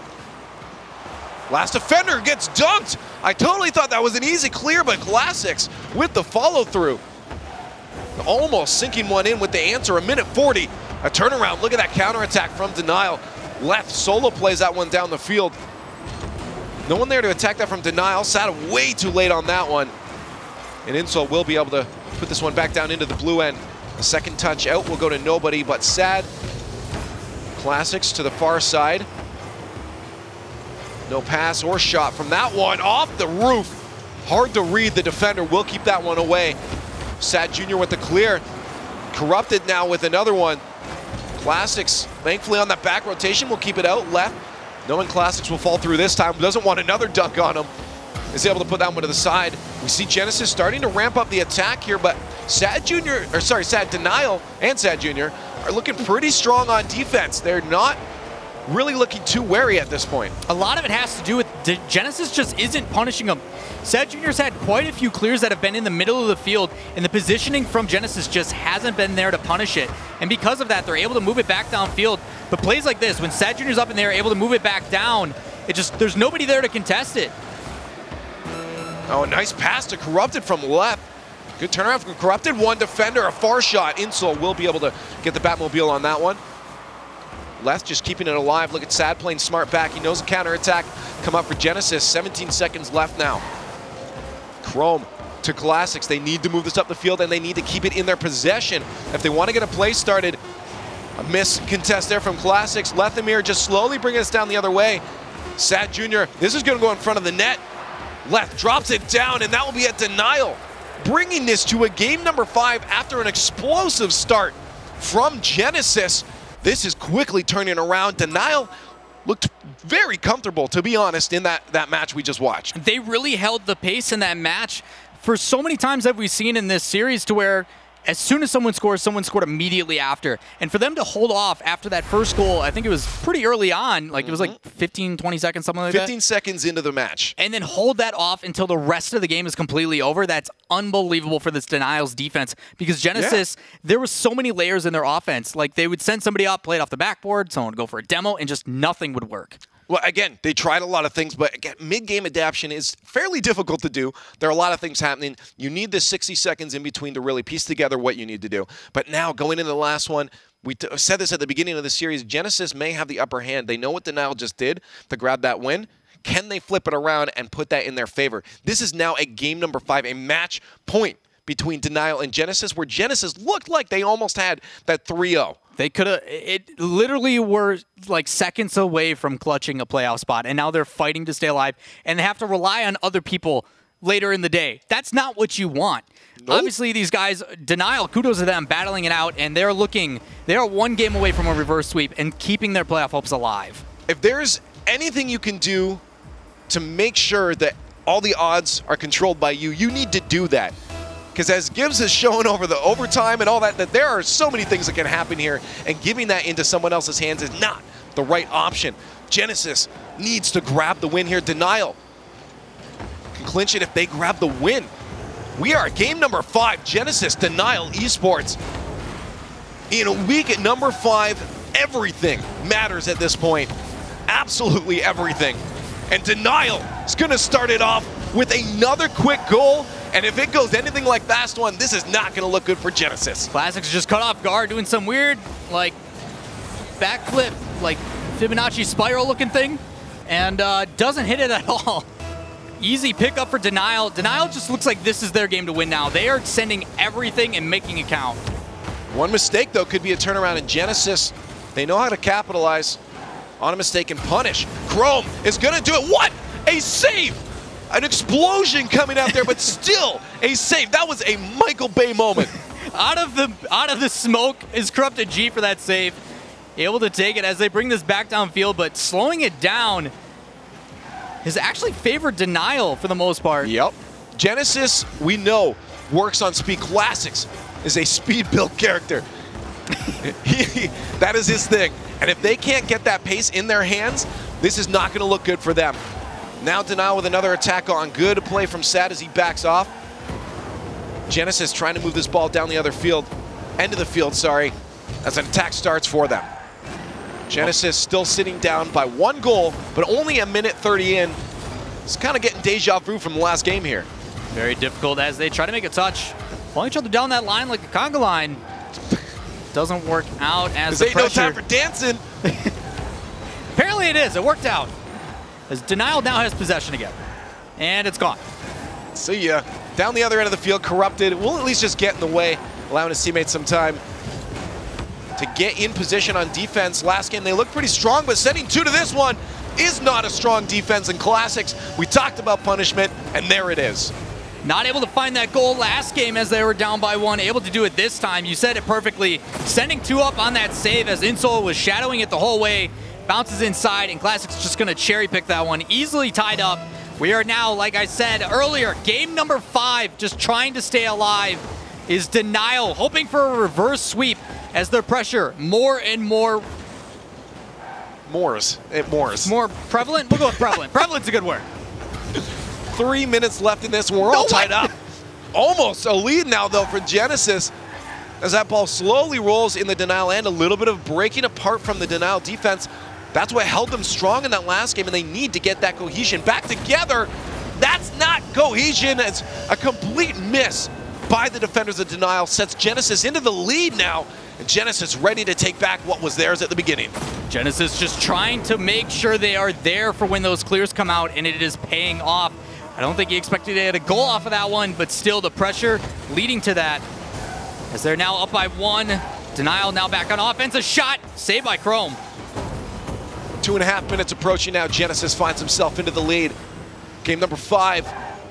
Last defender gets dunked. I totally thought that was an easy clear, but Classics with the follow-through. Almost sinking one in with the answer. A minute 40. A turnaround. Look at that counterattack from Denial. Left solo plays that one down the field. No one there to attack that from Denial. Sad way too late on that one. And Insult will be able to put this one back down into the blue end. A second touch out will go to nobody but Sad. Classics to the far side. No pass or shot from that one. Off the roof. Hard to read. The defender will keep that one away. Sad Jr. with the clear. Corrupted now with another one. Classics, thankfully on that back rotation, will keep it out left. Knowing Classics will fall through this time, doesn't want another dunk on him. Is able to put that one to the side. We see Genesis starting to ramp up the attack here, but Sad Denial and Sad Jr. are looking pretty strong on defense. They're not really looking too wary at this point. A lot of it has to do with Genesis just isn't punishing them. Sad Jr.'s had quite a few clears that have been in the middle of the field, and the positioning from Genesis just hasn't been there to punish it. And because of that, they're able to move it back downfield. But plays like this, when Sad Jr.'s up in there, able to move it back down, there's nobody there to contest it. Oh, a nice pass to Corrupted from left. Good turnaround from Corrupted. One defender, a far shot. Insult will be able to get the Batmobile on that one. Left just keeping it alive. Look at Sad playing smart back. He knows a counterattack come up for Genesis. 17 seconds left now. Chrome to Classics. They need to move this up the field, and they need to keep it in their possession if they want to get a play started. A missed contest there from Classics. Lethamir just slowly bringing us down the other way. Sad Jr., this is going to go in front of the net. Left drops it down, and that will be at Denial. Bringing this to a game number 5 after an explosive start from Genesis. This is quickly turning around. Denial looked very comfortable, to be honest, in that match we just watched. They really held the pace in that match for so many times that we've seen in this series, to where as soon as someone scored immediately after. And for them to hold off after that first goal, I think it was pretty early on, like it was like 15, 20 seconds, something like that. 15 seconds into the match. And then hold that off until the rest of the game is completely over. That's unbelievable for this Denial's defense, because Genesis, there was so many layers in their offense. Like they would send somebody up, play it off the backboard, someone would go for a demo, and just nothing would work. Well, again, they tried a lot of things, but again, mid-game adaptation is fairly difficult to do. There are a lot of things happening. You need the 60 seconds in between to really piece together what you need to do. But now, going into the last one, we said this at the beginning of the series, Genesis may have the upper hand. They know what Denial just did to grab that win. Can they flip it around and put that in their favor? This is now a game number 5, a match point between Denial and Genesis, where Genesis looked like they almost had that 3-0. They could have, it literally were like seconds away from clutching a playoff spot, and now they're fighting to stay alive, and they have to rely on other people later in the day. That's not what you want. Nope. Obviously, these guys, Denial, kudos to them, battling it out, and they're one game away from a reverse sweep and keeping their playoff hopes alive. If there's anything you can do to make sure that all the odds are controlled by you, you need to do that. Because as Gibbs has shown over the overtime and all that, that there are so many things that can happen here, and giving that into someone else's hands is not the right option. Genesis needs to grab the win here. Denial can clinch it if they grab the win. We are at game number 5, Genesis Denial Esports. In a week at number 5, everything matters at this point. Absolutely everything. And Denial is going to start it off with another quick goal. And if it goes anything like last one, this is not going to look good for Genesis. Classics just cut off guard, doing some weird, like, backflip, like, Fibonacci spiral looking thing, and doesn't hit it at all. Easy pickup for Denial. Denial just looks like this is their game to win now. They are sending everything and making it count. One mistake, though, could be a turnaround in Genesis. They know how to capitalize on a mistake and punish. Chrome is going to do it. What? A save! An explosion coming out there, but still a save. That was a Michael Bay moment. out of the smoke is Corrupted G for that save. Able to take it as they bring this back downfield, but slowing it down has actually favored Denial for the most part. Yep. Genesis, we know, works on speed. Classics is a speed-built character. That is his thing. And if they can't get that pace in their hands, this is not going to look good for them. Now Denial with another attack on. Good play from Sad as he backs off. Genesis trying to move this ball down the other field. End of the field, sorry. As an attack starts for them. Genesis still sitting down by 1 goal, but only a minute 30 in. It's kind of getting deja vu from the last game here. Very difficult as they try to make a touch. Pulling each other down that line like a conga line. Doesn't work out as This the ain't pressure. no time for dancing. Apparently it is. It worked out. As Denial now has possession again. And it's gone. See ya. Down the other end of the field, Corrupted will at least just get in the way, allowing his teammates some time to get in position on defense. Last game, they looked pretty strong, but sending 2 to this one is not a strong defense in Classics. We talked about punishment, and there it is. Not able to find that goal last game as they were down by 1. Able to do it this time. You said it perfectly. Sending 2 up on that save as Insol was shadowing it the whole way. Bounces inside, and Classics just going to cherry pick that one. Easily tied up. We are now, like I said earlier, game number 5, just trying to stay alive, is Denial, hoping for a reverse sweep as their pressure more and more... More prevalent? We'll go with prevalent. Prevalent's a good word. 3 minutes left in this, and we're all tied up. Almost a lead now, though, for Genesis, as that ball slowly rolls in the Denial end. A little bit of breaking apart from the Denial defense. That's what held them strong in that last game, and they need to get that cohesion back together. That's not cohesion. It's a complete miss by the defenders of Denial. Sets Genesis into the lead now, and Genesis ready to take back what was theirs at the beginning. Genesis just trying to make sure they are there for when those clears come out, and it is paying off. I don't think he expected to get a goal off of that one, but still the pressure leading to that. As they're now up by 1. Denial now back on offense. A shot saved by Chrome. 2.5 minutes approaching now. Genesis finds himself into the lead. Game number 5.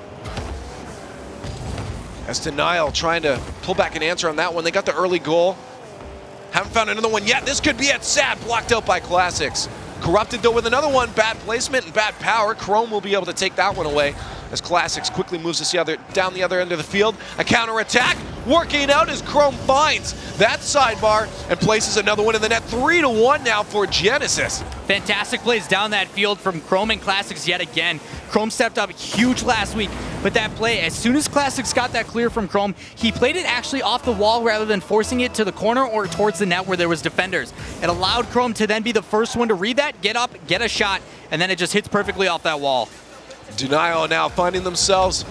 As Denial trying to pull back an answer on that one. They got the early goal. Haven't found another one yet. This could be it. Sad, blocked out by Classics. Corrupted though with another one. Bad placement and bad power. Chrome will be able to take that one away as Classics quickly moves us down the other end of the field. A counter attack working out as Chrome finds that sidebar and places another one in the net. 3-1 now for Genesis. Fantastic plays down that field from Chrome and Classics yet again. Chrome stepped up huge last week, but that play, as soon as Classics got that clear from Chrome, he played it actually off the wall rather than forcing it to the corner or towards the net where there was defenders. It allowed Chrome to then be the first one to read that, get up, get a shot, and then it just hits perfectly off that wall. Denial now finding themselves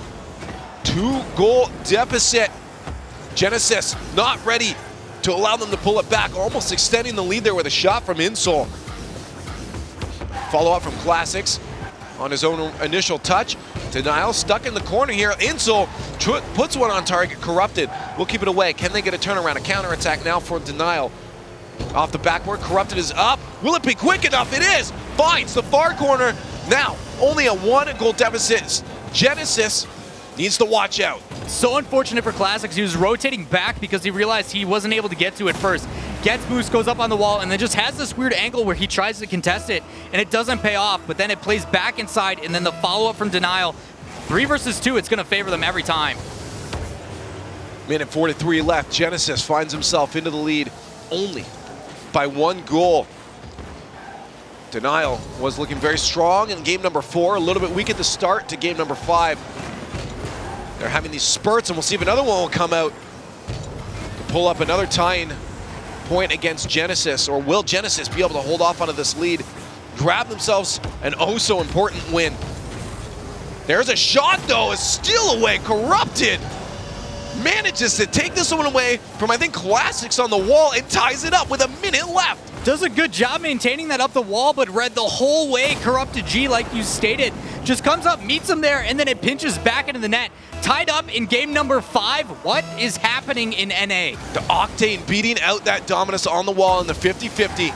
2-goal deficit. Genesis not ready to allow them to pull it back, almost extending the lead there with a shot from Insol. Follow up from Classics on his own initial touch. Denial stuck in the corner here. Insol puts one on target. Corrupted will keep it away. Can they get a turnaround? A counterattack now for Denial. Off the backboard, Corrupted is up. Will it be quick enough? It is. Finds the far corner. Now, only a 1-goal deficit. Genesis needs to watch out. So unfortunate for Classics. He was rotating back because he realized he wasn't able to get to it first. Gets boost, goes up on the wall, and then just has this weird angle where he tries to contest it, and it doesn't pay off, but then it plays back inside, and then the follow-up from Denial. 3 versus 2, it's going to favor them every time. Minute 43 left. Genesis finds himself into the lead only by 1 goal. Denial was looking very strong in game number 4, a little bit weak at the start to game number 5. They're having these spurts, and we'll see if another one will come out to pull up another tying point against Genesis, or will Genesis be able to hold off onto this lead, grab themselves an oh-so-important win. There's a shot, though, a steal away. Corrupted manages to take this one away from, I think, Classics on the wall and ties it up with a minute left. Does a good job maintaining that up the wall, but read the whole way. Corrupted G, like you stated, just comes up, meets him there, and then it pinches back into the net. Tied up in game number 5. What is happening in NA? The Octane beating out that Dominus on the wall in the 50-50.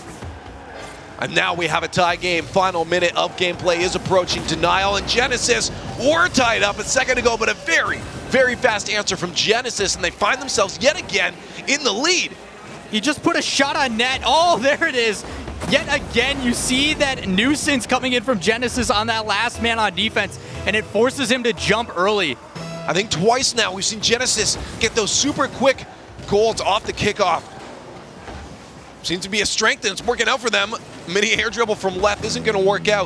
And now we have a tie game. Final minute of gameplay is approaching. Denial and Genesis were tied up a second ago, but a very, very fast answer from Genesis, and they find themselves yet again in the lead. He just put a shot on net. Oh, there it is. Yet again, you see that nuisance coming in from Genesis on that last man on defense, and it forces him to jump early. I think twice now we've seen Genesis get those super quick goals off the kickoff. Seems to be a strength, and it's working out for them. Mini air dribble from left isn't going to work out.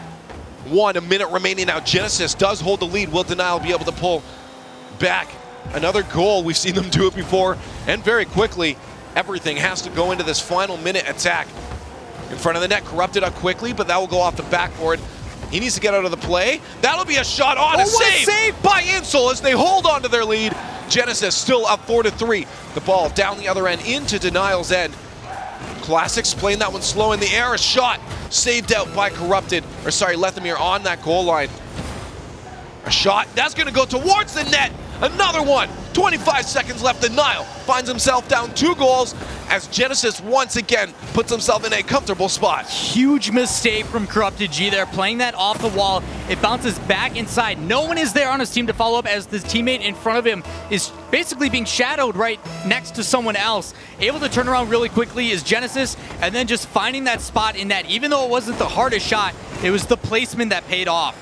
A minute remaining now. Genesis does hold the lead. Will Denial be able to pull back another goal? We've seen them do it before, and very quickly. Everything has to go into this final minute attack. In front of the net, Corrupted up quickly, but that will go off the backboard. He needs to get out of the play. That'll be a shot on. A save by Insol as they hold on to their lead. Genesis still up 4-3. The ball down the other end into Denial's end. Classics playing that one slow in the air. A shot saved out by Lethamyr on that goal line. A shot, that's going to go towards the net. Another one. 25 seconds left. Denial finds himself down 2 goals as Genesis once again puts himself in a comfortable spot. Huge mistake from Corrupted G there, playing that off the wall. It bounces back inside. No one is there on his team to follow up as the teammate in front of him is basically being shadowed right next to someone else. Able to turn around really quickly is Genesis, and then just finding that spot in net. Even though it wasn't the hardest shot, it was the placement that paid off.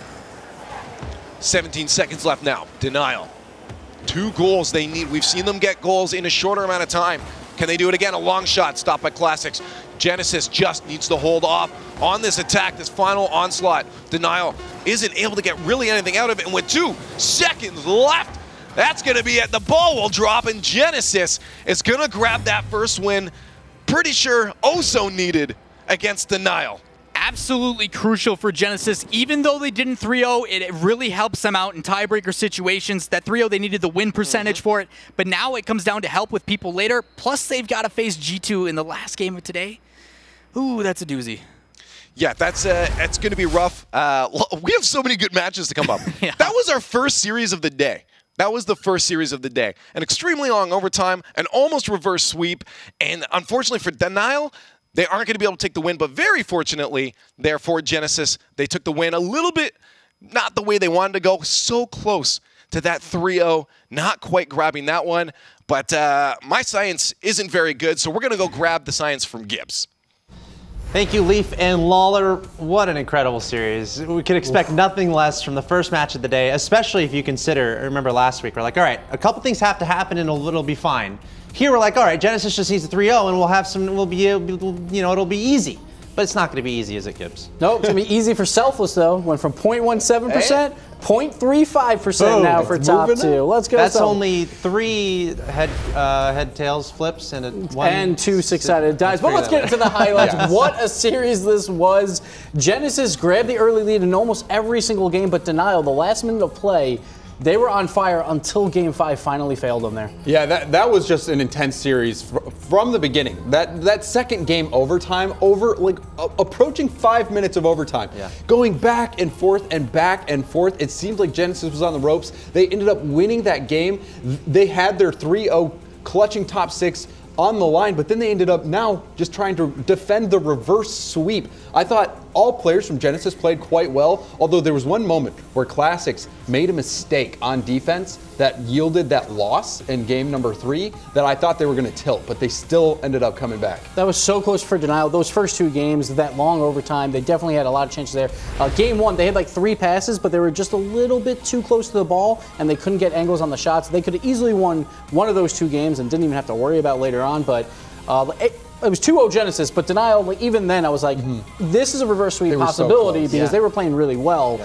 17 seconds left now. Denial. 2 goals they need. We've seen them get goals in a shorter amount of time. Can they do it again? A long shot stopped by Classics. Genesis just needs to hold off on this attack, this final onslaught. Denial isn't able to get really anything out of it. And with 2 seconds left, that's going to be it. The ball will drop, and Genesis is going to grab that first win. Pretty sure so needed against Denial. Absolutely crucial for Genesis. Even though they didn't 3-0, it really helps them out in tiebreaker situations. That 3-0, they needed the win percentage for it. But now it comes down to help with people later. Plus, they've got to face G2 in the last game of today. Ooh, that's a doozy. Yeah, that's going to be rough. We have so many good matches to come up. Yeah. That was our first series of the day. That was the first series of the day. An extremely long overtime, an almost reverse sweep. And unfortunately for Denial, they aren't going to be able to take the win, but very fortunately, therefore, Genesis, they took the win a little bit, not the way they wanted to go, so close to that 3-0, not quite grabbing that one, but my science isn't very good, so we're going to go grab the science from Gibbs. Thank you, Leaf and Lawler. What an incredible series. We can expect nothing less from the first match of the day, especially if you consider, remember last week, we're like, all right, a couple things have to happen and it'll be fine. Here we're like, all right, Genesis just needs a 3-0 and we'll have some, it'll be easy. But it's not going to be easy, is it, Gibbs? Nope, it's going to be easy for Selfless, though. Went from 0.17%, 0.35% now for top 2. Let's go, That's Selfless. only 3 head tails flips and 2 6-sided dives. But let's get into the highlights. Yes. What a series this was. Genesis grabbed the early lead in almost every single game, but Denial, the last minute of play, they were on fire until Game 5 finally failed them there. Yeah, that was just an intense series from the beginning. That second game overtime, approaching 5 minutes of overtime, going back and forth and back and forth. It seemed like Genesis was on the ropes. They ended up winning that game. They had their 3-0 clutching top 6 on the line, but then they ended up now just trying to defend the reverse sweep. I thought all players from Genesis played quite well, although there was one moment where Classics made a mistake on defense that yielded that loss in game number 3 that I thought they were going to tilt, but they still ended up coming back. That was so close for Denial. Those first 2 games, that long overtime, they definitely had a lot of chances there. Game 1, they had like 3 passes, but they were just a little bit too close to the ball, and they couldn't get angles on the shots. They could have easily won one of those 2 games and didn't even have to worry about later on, but it was 2-0 Genesis, but Denial, even then I was like, this is a reverse sweep possibility because they were playing really well.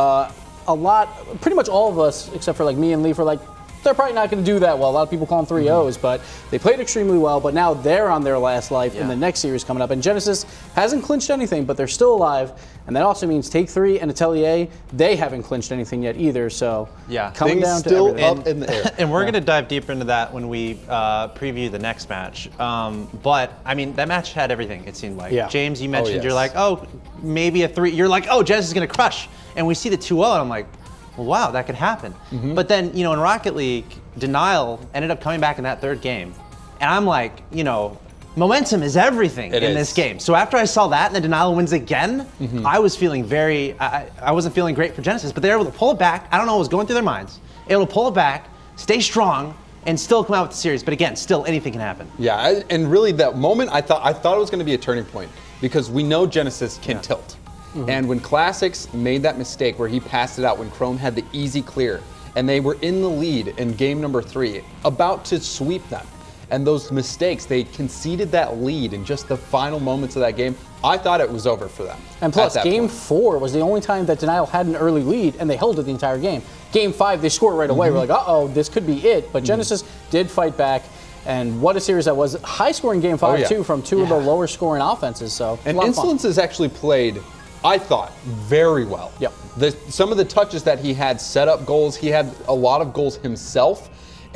Pretty much all of us, except for like me and Leaf, were like, they're probably not going to do that well. A lot of people call them 3-0s, but they played extremely well, but now they're on their last life in the next series coming up. And Genesis hasn't clinched anything, but they're still alive, and that also means Take 3 and Atelier, they haven't clinched anything yet either, so coming down to still everything. up in the air. And we're going to dive deeper into that when we preview the next match. But, I mean, that match had everything, it seemed like. James, you mentioned you're like, oh, maybe a 3. You're like, oh, Genesis is going to crush. And we see the 2-0, and I'm like, well, wow, that could happen. But then, in Rocket League, Denial ended up coming back in that 3rd game. And I'm like, momentum is everything in this game. So after I saw that and the Denial wins again, I was feeling I wasn't feeling great for Genesis, but they were able to pull it back. I don't know what was going through their minds. Able to pull it back, stay strong, and still come out with the series. But again, still anything can happen. Yeah, and really that moment, I thought it was going to be a turning point because we know Genesis can tilt. And when Classics made that mistake where he passed it out when Chrome had the easy clear, and they were in the lead in game number 3, about to sweep them, and those mistakes, they conceded that lead in just the final moments of that game, I thought it was over for them. And plus, game 4 was the only time that Denial had an early lead, and they held it the entire game. Game 5, they scored right away. We're like, uh-oh, this could be it. But Genesis did fight back. And what a series that was. High-scoring game 5, too, from 2 of the lower-scoring offenses. So and Insolence has actually played, I thought, very well. Some of the touches that he had set up goals, he had a lot of goals himself.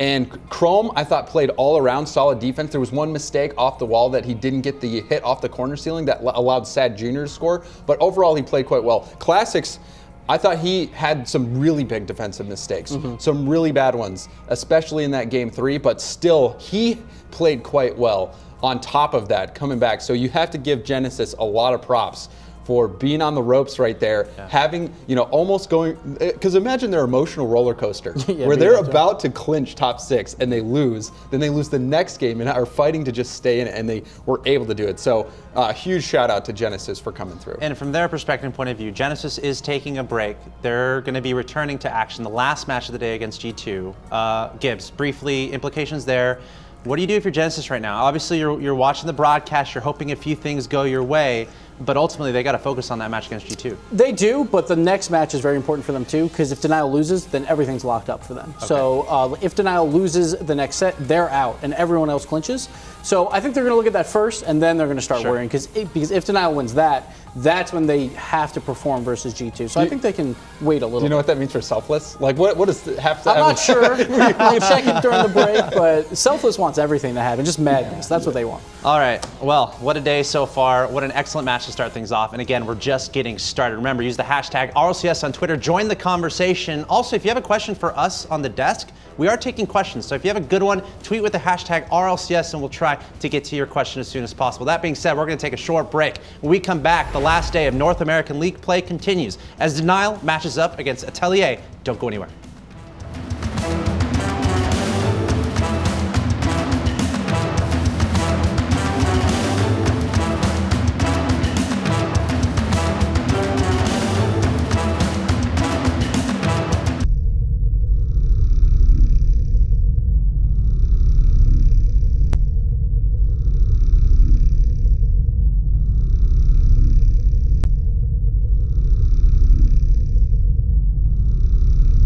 And Chrome, I thought, played all around solid defense. There was one mistake off the wall that he didn't get the hit off the corner ceiling that allowed Sad Jr. to score. But overall, he played quite well. Classics, I thought he had some really big defensive mistakes, some really bad ones, especially in that game 3, but still, he played quite well on top of that, coming back. So you have to give Genesis a lot of props for being on the ropes right there, having, almost going, because imagine their emotional roller coaster where they're about to clinch top 6 and they lose, then they lose the next game and are fighting to just stay in it, and they were able to do it. So huge shout out to Genesis for coming through. And from their perspective and point of view, Genesis is taking a break. They're going to be returning to action the last match of the day against G2. Gibbs, briefly, implications there. What do you do if you're Genesis right now? Obviously, you're watching the broadcast, you're hoping a few things go your way, but ultimately they got to focus on that match against G2. They do, but the next match is very important for them too, because if Denial loses, then everything's locked up for them. Okay. So if Denial loses the next set, they're out, and everyone else clinches. So I think they're going to look at that first, and then they're going to start worrying, because if Denial wins that, that's when they have to perform versus G2. So I think they can wait a little. Do you know what that means for Selfless? Like, what does have to? I'm not sure. We'll check it during the break, but Selfless wants everything to happen, just madness. That's what they want. All right. Well, what a day so far. What an excellent match to start things off. And again, we're just getting started. Remember, use the hashtag RLCS on Twitter. Join the conversation. Also, if you have a question for us on the desk, we are taking questions. So if you have a good one, tweet with the hashtag RLCS, and we'll try to get to your question as soon as possible. That being said, we're going to take a short break. When we come back, the last day of North American League play continues as Denial matches up against Atelier. Don't go anywhere.